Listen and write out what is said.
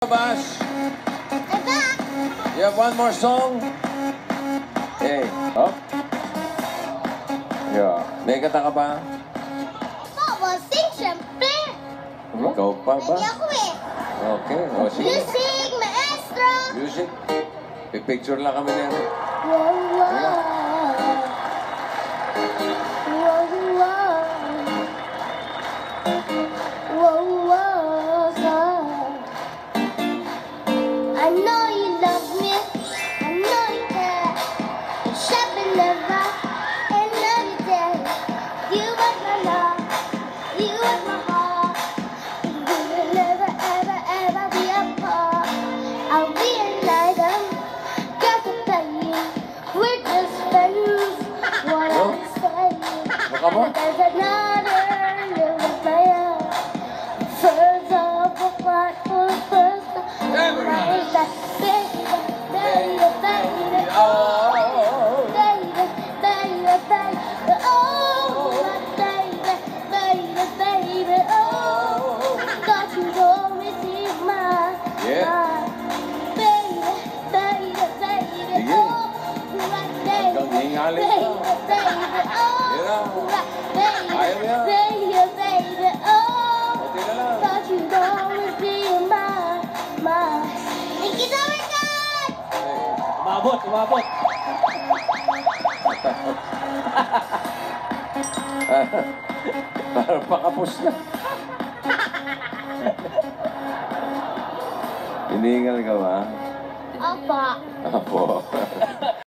Bash, you have one more song? Okay. Oh. Yeah. May kanta ka ba? Papa, sing syempre. Ikaw pa ba? Hindi ako eh. Okay. O, sige. Music, maestro. Music. Pipicture lang kami na. Wow, wow. Wow, wow. Wow, wow. I know you love me. I know you care. Shopping never and love you dead. You want my love. You want my heart. We will never, ever, ever be apart. I'll be an item. Got to tell you, we're just friends. What I'm saying. Baka mo? There's another little player. First of all, for the first time. Like that, baby, baby, baby, oh. Baby, baby, baby, oh. My baby, baby, baby, oh. Thought you'd always be my, Yeah. baby, baby, baby, Sige. oh. My baby, Hanggang hingalin baby, ka. baby, oh. Yeah. Baby, Ayaw niya. baby, baby, oh. Pati na lang. Thought you'd always be my. Thank you so much, God! Umabot, umabot. Parang pakapos na. Hiningal ka ba? Apa. Apo.